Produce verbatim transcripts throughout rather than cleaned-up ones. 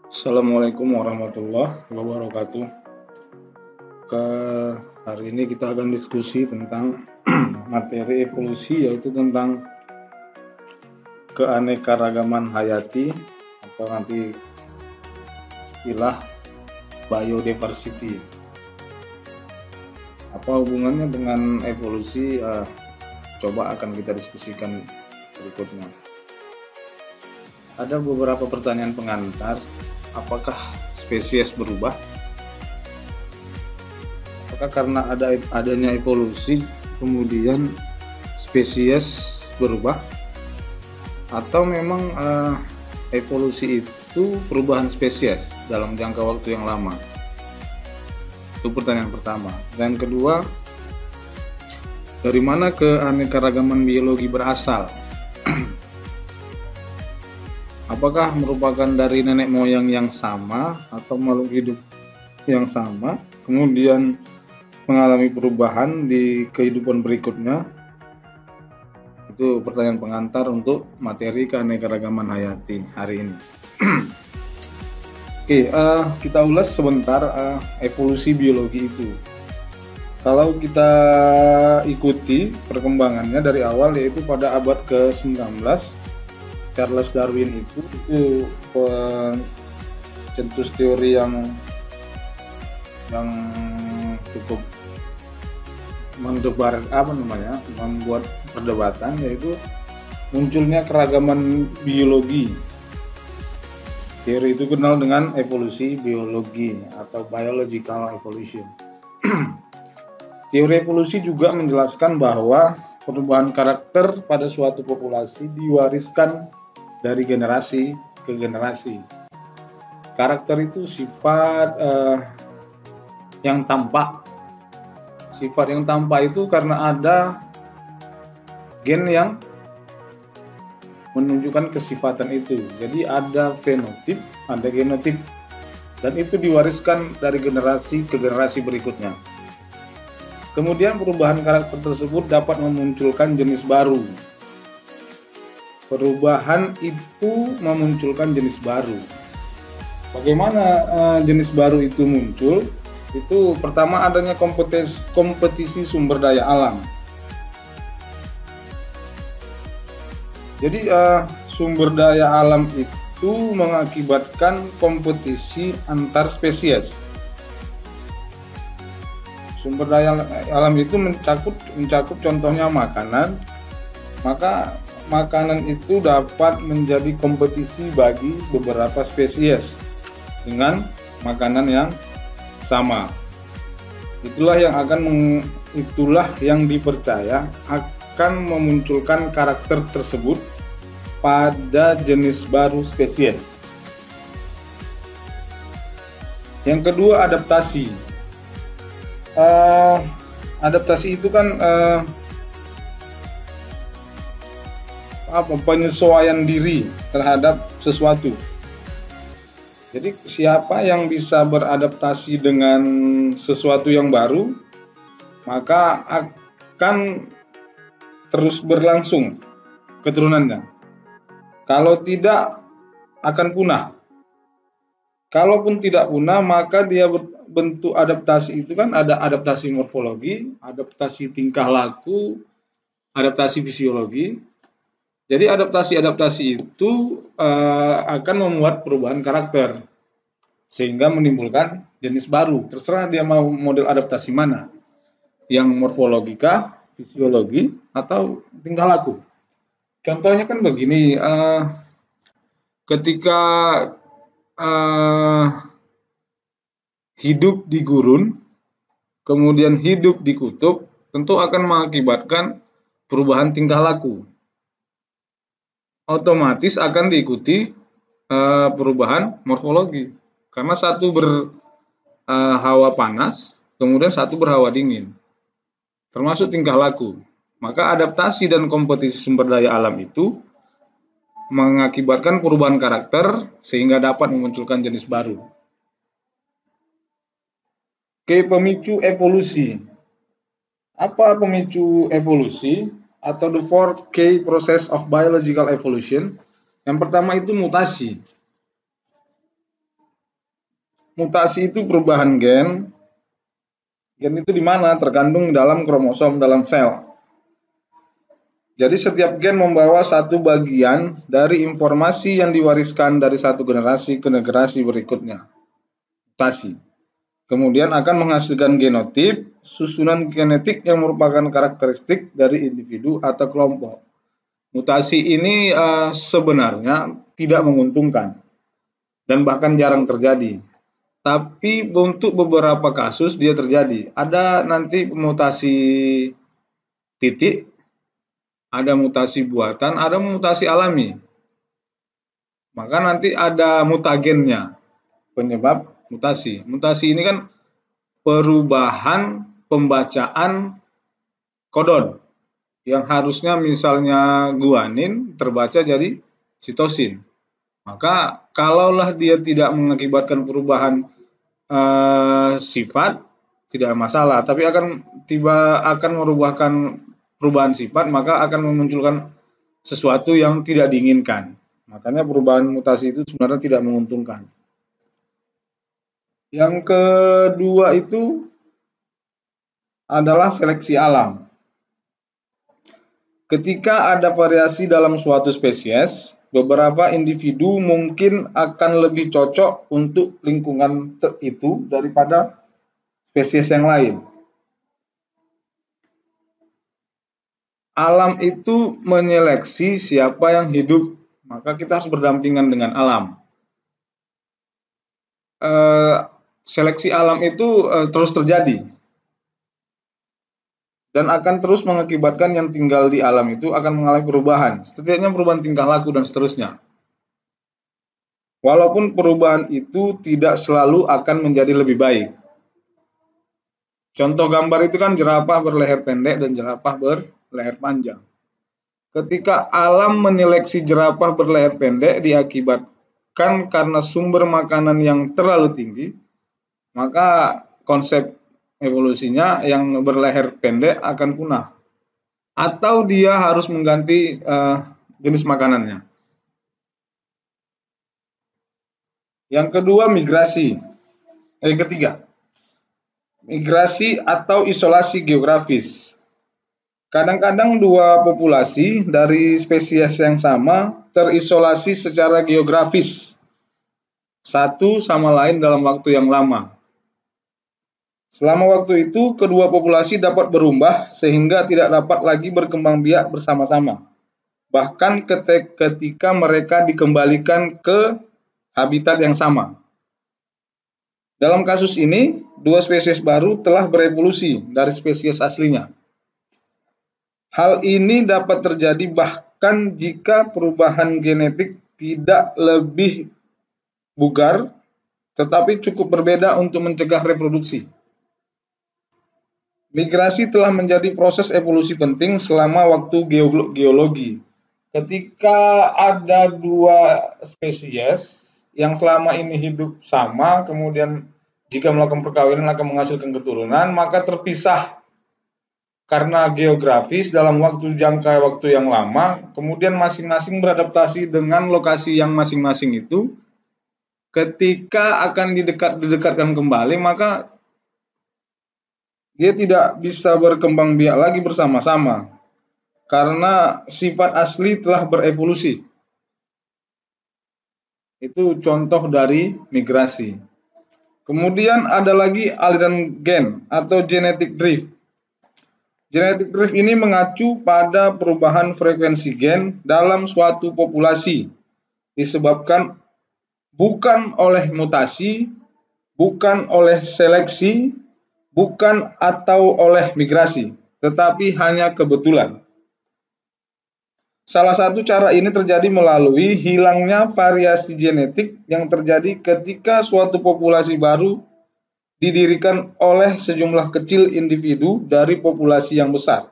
Assalamualaikum warahmatullahi wabarakatuh. Ke hari ini kita akan diskusi tentang materi evolusi, yaitu tentang keanekaragaman hayati atau nanti istilah biodiversity. Apa hubungannya dengan evolusi? Eh, coba akan kita diskusikan berikutnya. Ada beberapa pertanyaan pengantar. Apakah spesies berubah? Apakah karena ada adanya evolusi kemudian spesies berubah, atau memang uh, evolusi itu perubahan spesies dalam jangka waktu yang lama? Itu pertanyaan pertama. Dan kedua, dari mana keanekaragaman biologi berasal? Apakah merupakan dari nenek moyang yang sama atau makhluk hidup yang sama kemudian mengalami perubahan di kehidupan berikutnya? Itu pertanyaan pengantar untuk materi keanekaragaman hayati hari ini. Oke, uh, kita ulas sebentar uh, evolusi biologi itu. Kalau kita ikuti perkembangannya dari awal, yaitu pada abad ke sembilan belas, Charles Darwin itu itu pencetus teori yang yang cukup mendebar apa namanya membuat perdebatan, yaitu munculnya keragaman biologi. Teori itu kenal dengan evolusi biologi atau biological evolution. Teori evolusi juga menjelaskan bahwa perubahan karakter pada suatu populasi diwariskan dari generasi ke generasi. Karakter itu sifat eh, yang tampak. Sifat yang tampak itu karena ada gen yang menunjukkan kesifatan itu. Jadi ada fenotip, ada genotip, dan itu diwariskan dari generasi ke generasi berikutnya. Kemudian perubahan karakter tersebut dapat memunculkan jenis baru. Perubahan itu memunculkan jenis baru. Bagaimana uh, jenis baru itu muncul? Itu pertama adanya kompetisi, kompetisi sumber daya alam. Jadi uh, sumber daya alam itu mengakibatkan kompetisi antar spesies. Sumber daya alam itu mencakup mencakup contohnya makanan, maka makanan itu dapat menjadi kompetisi bagi beberapa spesies dengan makanan yang sama. Itulah yang akan meng, itulah yang dipercaya akan memunculkan karakter tersebut pada jenis baru spesies. Yang kedua, adaptasi. Uh, adaptasi itu kan uh, apa penyesuaian diri terhadap sesuatu. Jadi siapa yang bisa beradaptasi dengan sesuatu yang baru, maka akan terus berlangsung keturunannya. Kalau tidak, akan punah. Kalaupun tidak punah, maka dia bentuk adaptasi itu kan ada adaptasi morfologi, adaptasi tingkah laku, adaptasi fisiologi. Jadi adaptasi-adaptasi itu uh, akan membuat perubahan karakter sehingga menimbulkan jenis baru. Terserah dia mau model adaptasi mana, yang morfologika, fisiologi, atau tingkah laku. Contohnya kan begini, uh, ketika uh, hidup di gurun, kemudian hidup di kutub, tentu akan mengakibatkan perubahan tingkah laku. Otomatis akan diikuti uh, perubahan morfologi, karena satu berhawa uh, panas, kemudian satu berhawa dingin, termasuk tingkah laku. Maka adaptasi dan kompetisi sumber daya alam itu mengakibatkan perubahan karakter sehingga dapat memunculkan jenis baru. Oke, pemicu evolusi. Apa pemicu evolusi? Atau the four key process of biological evolution. Yang pertama itu mutasi. mutasi itu perubahan gen. Gen itu di mana? Terkandung dalam kromosom dalam sel. Jadi setiap gen membawa satu bagian dari informasi yang diwariskan dari satu generasi ke generasi berikutnya. Mutasi. Kemudian akan menghasilkan genotip, susunan genetik yang merupakan karakteristik dari individu atau kelompok. Mutasi ini uh, sebenarnya tidak menguntungkan dan bahkan jarang terjadi. Tapi untuk beberapa kasus dia terjadi. Ada nanti mutasi titik, ada mutasi buatan, ada mutasi alami. Maka nanti ada mutagennya, penyebab mutasi. Mutasi ini kan perubahan pembacaan kodon yang harusnya misalnya guanin terbaca jadi sitosin. Maka kalaulah dia tidak mengakibatkan perubahan eh, sifat, tidak masalah, tapi akan tiba akan merubahkan perubahan sifat, maka akan memunculkan sesuatu yang tidak diinginkan. Makanya perubahan mutasi itu sebenarnya tidak menguntungkan. Yang kedua itu adalah seleksi alam. Ketika ada variasi dalam suatu spesies, beberapa individu mungkin akan lebih cocok untuk lingkungan itu daripada spesies yang lain. Alam itu menyeleksi siapa yang hidup, maka kita harus berdampingan dengan alam. E, seleksi alam itu e, terus terjadi dan akan terus mengakibatkan yang tinggal di alam itu akan mengalami perubahan, setidaknya perubahan tingkah laku dan seterusnya. Walaupun perubahan itu tidak selalu akan menjadi lebih baik. Contoh gambar itu kan jerapah berleher pendek dan jerapah berleher panjang. Ketika alam menyeleksi jerapah berleher pendek diakibatkan karena sumber makanan yang terlalu tinggi, maka konsep evolusinya yang berleher pendek akan punah. Atau dia harus mengganti uh, jenis makanannya. Yang kedua, migrasi. Yang ketiga, migrasi atau isolasi geografis. Kadang-kadang dua populasi dari spesies yang sama terisolasi secara geografis, satu sama lain dalam waktu yang lama. Selama waktu itu, kedua populasi dapat berubah sehingga tidak dapat lagi berkembang biak bersama-sama. Bahkan ketika mereka dikembalikan ke habitat yang sama. Dalam kasus ini, dua spesies baru telah berevolusi dari spesies aslinya. Hal ini dapat terjadi bahkan jika perubahan genetik tidak lebih bugar, tetapi cukup berbeda untuk mencegah reproduksi. Migrasi telah menjadi proses evolusi penting selama waktu geologi. Ketika ada dua spesies yang selama ini hidup sama, kemudian jika melakukan perkawinan akan menghasilkan keturunan, maka terpisah karena geografis dalam waktu jangka waktu yang lama, kemudian masing-masing beradaptasi dengan lokasi yang masing-masing itu. Ketika akan didekat, didekatkan kembali, maka dia tidak bisa berkembang biak lagi bersama-sama karena sifat asli telah berevolusi. Itu contoh dari migrasi. Kemudian ada lagi aliran gen atau genetic drift. Genetic drift ini mengacu pada perubahan frekuensi gen dalam suatu populasi disebabkan bukan oleh mutasi, bukan oleh seleksi, bukan atau oleh migrasi, tetapi hanya kebetulan. Salah satu cara ini terjadi melalui hilangnya variasi genetik yang terjadi ketika suatu populasi baru didirikan oleh sejumlah kecil individu dari populasi yang besar.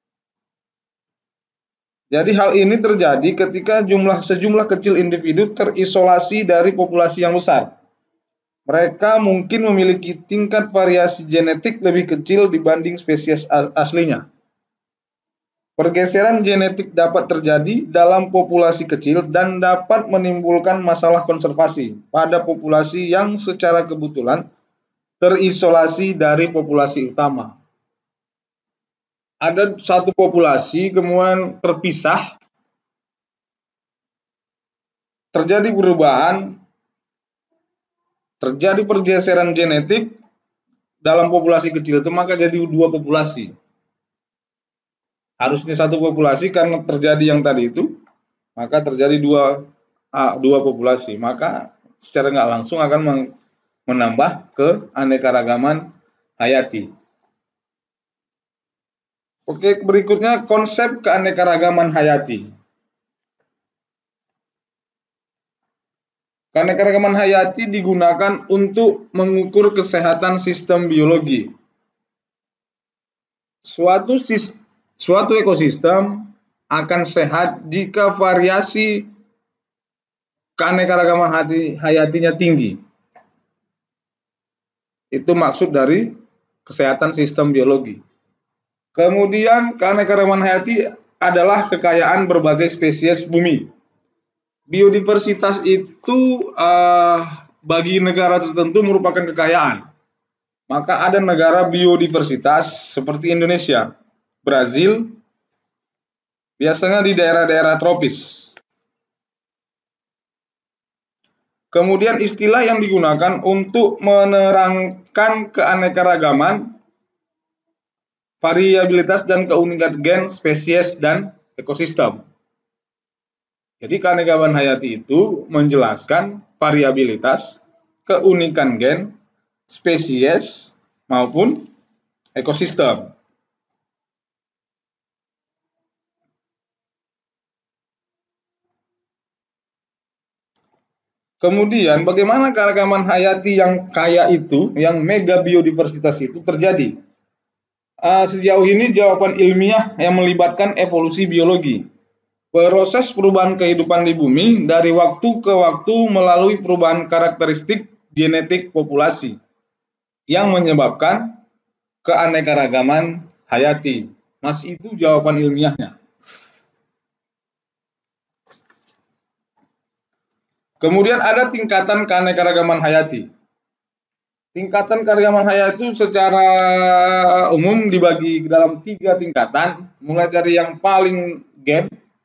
Jadi hal ini terjadi ketika jumlah sejumlah kecil individu terisolasi dari populasi yang besar. Mereka mungkin memiliki tingkat variasi genetik lebih kecil dibanding spesies aslinya. Pergeseran genetik dapat terjadi dalam populasi kecil dan dapat menimbulkan masalah konservasi pada populasi yang secara kebetulan terisolasi dari populasi utama. Ada satu populasi kemudian terpisah, terjadi perubahan, terjadi pergeseran genetik dalam populasi kecil itu, maka jadi dua populasi. Harusnya satu populasi, karena terjadi yang tadi itu, maka terjadi dua ah, dua populasi, maka secara nggak langsung akan menambah keanekaragaman hayati. Oke, berikutnya konsep keanekaragaman hayati. Keanekaragaman hayati digunakan untuk mengukur kesehatan sistem biologi. Suatu sistem Suatu ekosistem akan sehat jika variasi keanekaragaman hayatinya tinggi. Itu maksud dari kesehatan sistem biologi. Kemudian keanekaragaman hayati adalah kekayaan berbagai spesies bumi. Biodiversitas itu uh, bagi negara tertentu merupakan kekayaan. Maka ada negara biodiversitas seperti Indonesia, Brazil, biasanya di daerah-daerah tropis. Kemudian istilah yang digunakan untuk menerangkan keanekaragaman, variabilitas dan keunikan gen, spesies, dan ekosistem. Jadi keanekaragaman hayati itu menjelaskan variabilitas, keunikan gen, spesies, maupun ekosistem. Kemudian bagaimana keanekaragaman hayati yang kaya itu, yang mega biodiversitas itu terjadi? Uh, sejauh ini jawaban ilmiah yang melibatkan evolusi biologi. Proses perubahan kehidupan di bumi dari waktu ke waktu melalui perubahan karakteristik genetik populasi yang menyebabkan keanekaragaman hayati. Mas, itu jawaban ilmiahnya. Kemudian ada tingkatan keanekaragaman hayati. Tingkatan keanekaragaman hayati itu secara umum dibagi dalam tiga tingkatan, mulai dari yang paling gen,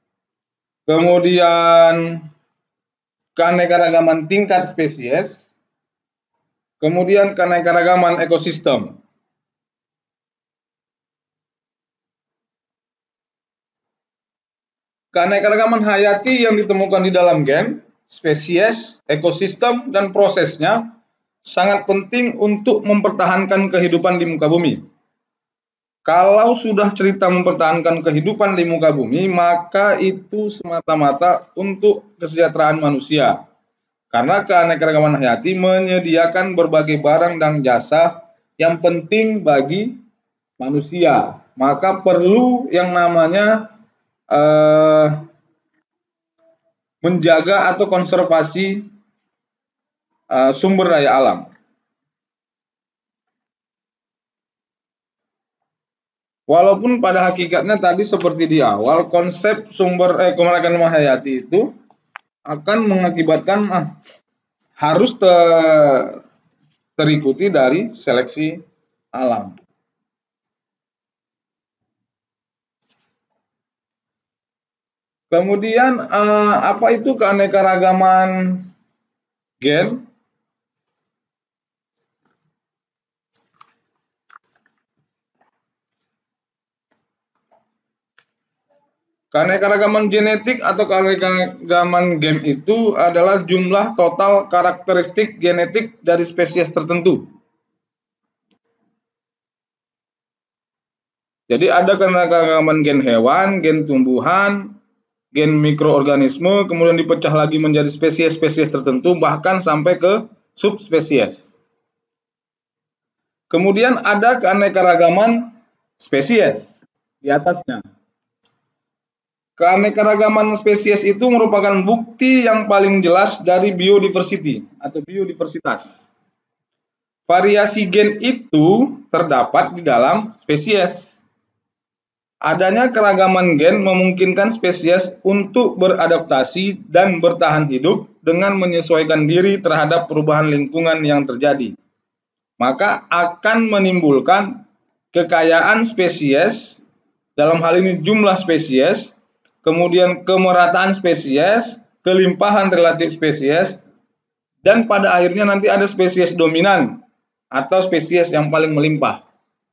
kemudian keanekaragaman tingkat spesies, kemudian keanekaragaman ekosistem. Keanekaragaman hayati yang ditemukan di dalam gen, spesies, ekosistem, dan prosesnya sangat penting untuk mempertahankan kehidupan di muka bumi. Kalau sudah cerita mempertahankan kehidupan di muka bumi, maka itu semata-mata untuk kesejahteraan manusia. Karena keanekaragaman hayati menyediakan berbagai barang dan jasa yang penting bagi manusia. Maka perlu yang namanya eh, menjaga atau konservasi uh, sumber daya alam. Walaupun pada hakikatnya tadi seperti di awal, konsep sumber eh, keanekaragaman hayati itu akan mengakibatkan ah, harus ter, terikuti dari seleksi alam. Kemudian eh, apa itu keanekaragaman gen? Keanekaragaman genetik atau keanekaragaman gen itu adalah jumlah total karakteristik genetik dari spesies tertentu. Jadi ada keanekaragaman gen hewan, gen tumbuhan, gen mikroorganisme, kemudian dipecah lagi menjadi spesies-spesies tertentu, bahkan sampai ke subspesies. Kemudian ada keanekaragaman spesies di atasnya. Keanekaragaman spesies itu merupakan bukti yang paling jelas dari biodiversity atau biodiversitas. Variasi gen itu terdapat di dalam spesies. Adanya keragaman gen memungkinkan spesies untuk beradaptasi dan bertahan hidup dengan menyesuaikan diri terhadap perubahan lingkungan yang terjadi. Maka akan menimbulkan kekayaan spesies, dalam hal ini jumlah spesies, kemudian kemerataan spesies, kelimpahan relatif spesies, dan pada akhirnya nanti ada spesies dominan atau spesies yang paling melimpah.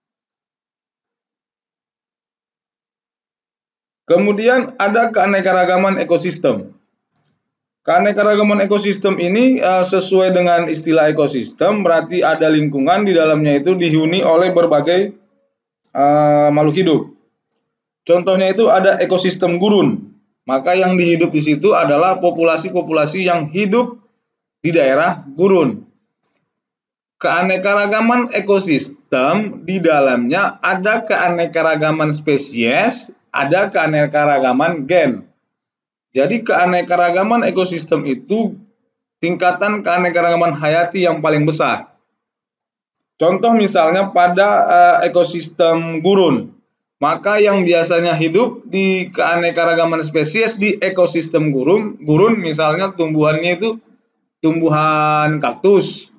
Kemudian ada keanekaragaman ekosistem. Keanekaragaman ekosistem ini uh, sesuai dengan istilah ekosistem, berarti ada lingkungan di dalamnya itu dihuni oleh berbagai uh, makhluk hidup. Contohnya itu ada ekosistem gurun. Maka yang dihidup di situ adalah populasi-populasi yang hidup di daerah gurun. Keanekaragaman ekosistem di dalamnya ada keanekaragaman spesies, ada keanekaragaman gen. Jadi keanekaragaman ekosistem itu tingkatan keanekaragaman hayati yang paling besar. Contoh misalnya pada uh, ekosistem gurun, maka yang biasanya hidup di keanekaragaman spesies di ekosistem gurun, gurun misalnya tumbuhannya itu tumbuhan kaktus.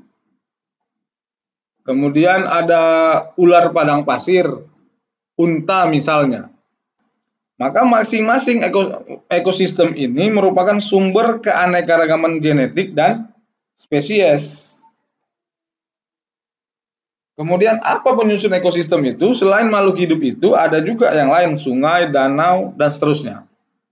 Kemudian ada ular padang pasir, unta misalnya. Maka masing-masing ekosistem ini merupakan sumber keanekaragaman genetik dan spesies. Kemudian apa penyusun ekosistem itu? Selain makhluk hidup itu ada juga yang lain, sungai, danau, dan seterusnya.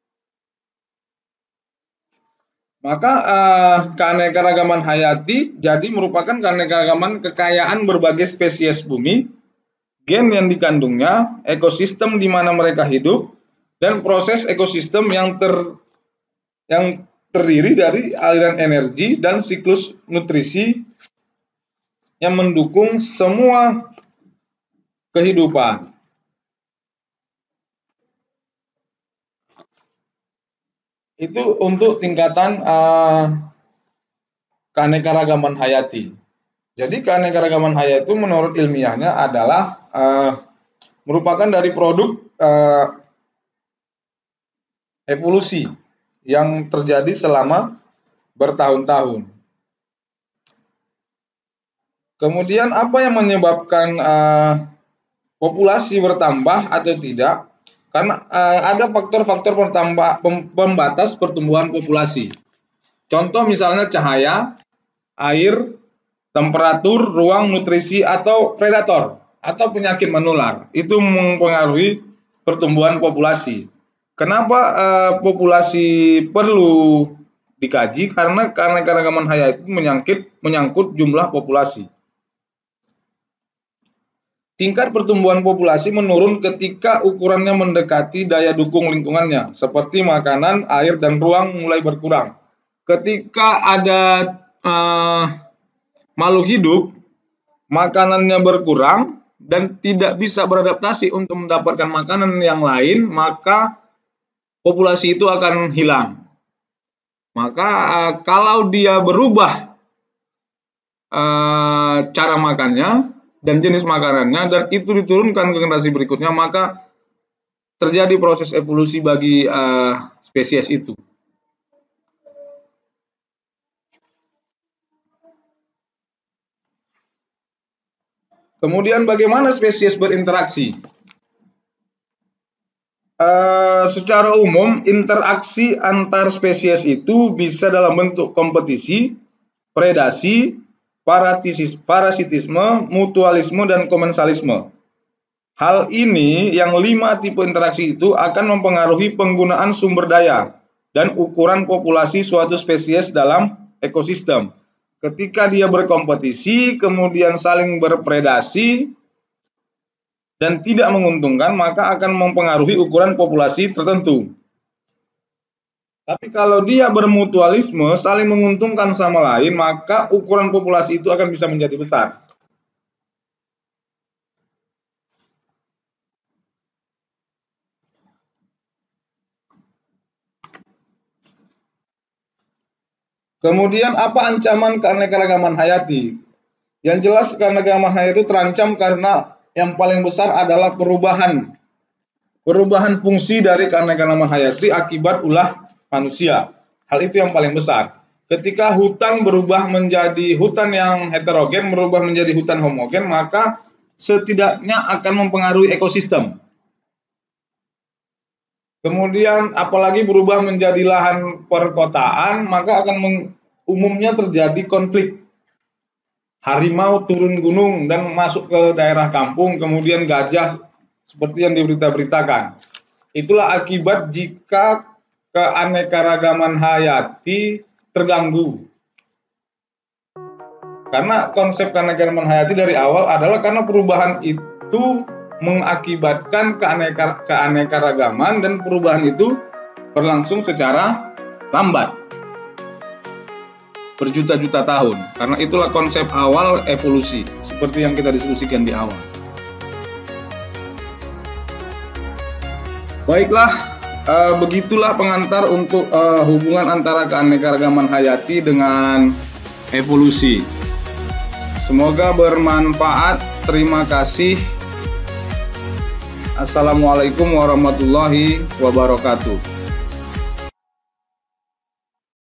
Maka eh, keanekaragaman hayati jadi merupakan keanekaragaman kekayaan berbagai spesies bumi, gen yang dikandungnya, ekosistem di mana mereka hidup, dan proses ekosistem yang ter yang terdiri dari aliran energi dan siklus nutrisi yang mendukung semua kehidupan. Itu untuk tingkatan uh, keanekaragaman hayati. Jadi keanekaragaman hayati itu menurut ilmiahnya adalah uh, merupakan dari produk uh, evolusi yang terjadi selama bertahun-tahun. Kemudian apa yang menyebabkan uh, populasi bertambah atau tidak? Karena uh, ada faktor-faktor pembatas pertumbuhan populasi. Contoh misalnya cahaya, air, temperatur, ruang, nutrisi, atau predator, atau penyakit menular. Itu mempengaruhi pertumbuhan populasi. Kenapa uh, populasi perlu dikaji? Karena keanekaragaman hayati itu menyangkut, menyangkut jumlah populasi. Tingkat pertumbuhan populasi menurun ketika ukurannya mendekati daya dukung lingkungannya, seperti makanan, air, dan ruang mulai berkurang. Ketika ada uh, makhluk hidup, makanannya berkurang dan tidak bisa beradaptasi untuk mendapatkan makanan yang lain, maka populasi itu akan hilang. Maka uh, kalau dia berubah uh, cara makannya dan jenis makanannya, dan itu diturunkan ke generasi berikutnya, maka terjadi proses evolusi bagi uh, spesies itu. Kemudian bagaimana spesies berinteraksi? Uh, secara umum, interaksi antar spesies itu bisa dalam bentuk kompetisi, predasi, parasitisme, mutualisme, dan komensalisme. Hal ini yang lima tipe interaksi itu akan mempengaruhi penggunaan sumber daya dan ukuran populasi suatu spesies dalam ekosistem. Ketika dia berkompetisi, kemudian saling berpredasi dan tidak menguntungkan, maka akan mempengaruhi ukuran populasi tertentu. Tapi kalau dia bermutualisme, saling menguntungkan sama lain, maka ukuran populasi itu akan bisa menjadi besar. Kemudian apa ancaman keanekaragaman hayati? Yang jelas keanekaragaman hayati itu terancam karena yang paling besar adalah perubahan Perubahan fungsi dari keanekaragaman hayati akibat ulah manusia. Hal itu yang paling besar. Ketika hutan berubah menjadi hutan yang heterogen, berubah menjadi hutan homogen, maka setidaknya akan mempengaruhi ekosistem. Kemudian apalagi berubah menjadi lahan perkotaan, maka akan umumnya terjadi konflik. Harimau turun gunung dan masuk ke daerah kampung, kemudian gajah seperti yang diberita-beritakan. Itulah akibat jika keanekaragaman hayati terganggu. Karena konsep keanekaragaman hayati dari awal adalah karena perubahan itu mengakibatkan keaneka, keanekaragaman dan perubahan itu berlangsung secara lambat. Berjuta-juta tahun. Karena itulah konsep awal evolusi, seperti yang kita diskusikan di awal. Baiklah, uh, begitulah pengantar untuk uh, hubungan antara keanekaragaman hayati dengan evolusi. Semoga bermanfaat. Terima kasih. Assalamualaikum warahmatullahi wabarakatuh.